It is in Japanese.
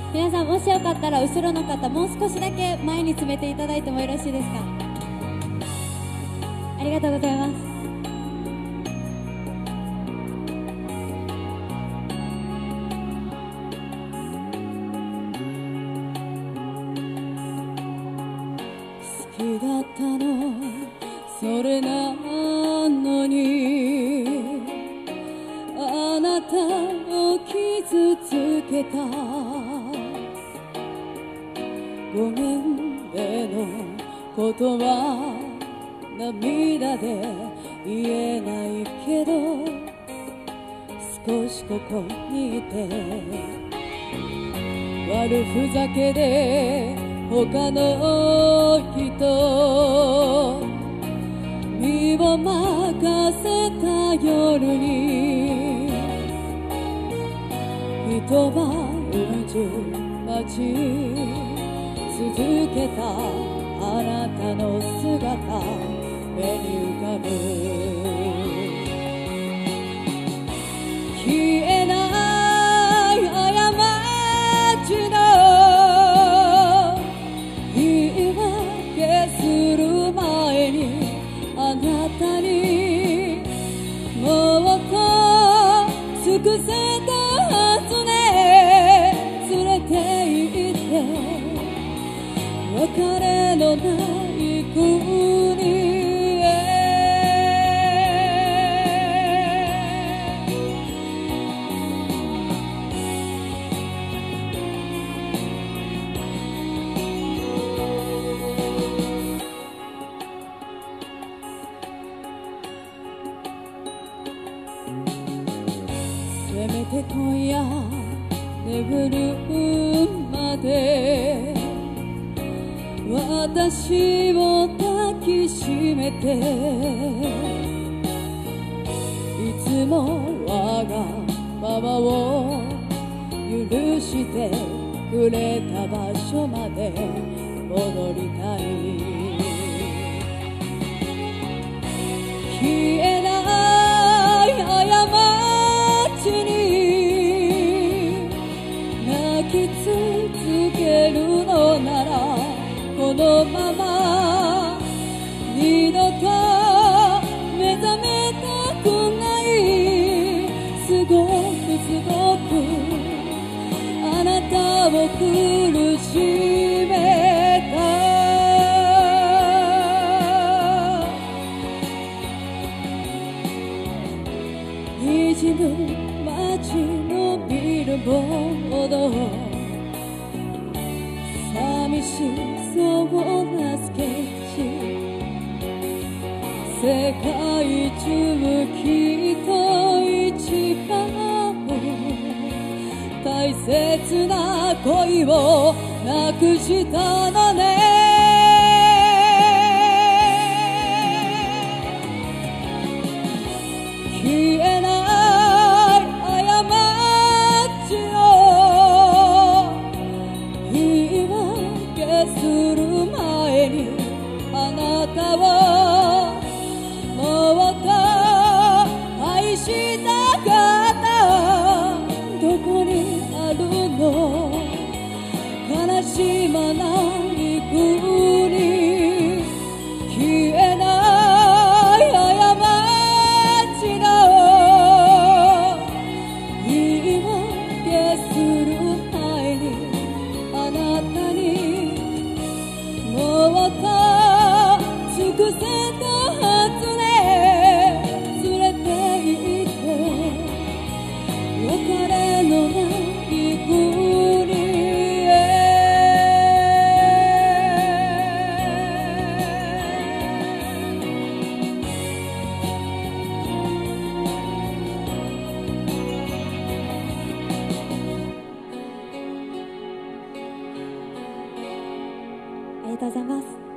皆さん、もしよかったら後ろの方もう少しだけ前に詰めていただいてもよろしいですか。ありがとうございます。好きだったのそれなのに、あなたを傷つけた。ごめんねのことは涙で言えないけど、少しここにいて悪ふざけで他の人身を任せた夜に一晩中待ち続けたあなたの姿目に浮かぶ。消えない過ちの言い訳する前にあなたにもっと尽くせたはずね。連れて行って別れのない国へ。せめて今夜眠るまで私を抱きしめて、いつもわがままを許してくれた場所まで戻りたい。消えない過ちに泣き続けるのなら、このまま二度と目覚めたくない。すごくあなたを苦しめた。滲む街のビルボード、寂しそうなスケッチ。世界中きっと一番大切な恋をなくしたのね。消えない過ちを言い訳する前にあなたをもっと愛したかった。どこにあるの悲しまない国。消えない過ちの言い訳する前にあなたにもっと尽くせたはずね。連れて行って別れのない国へ。ありがとうございます。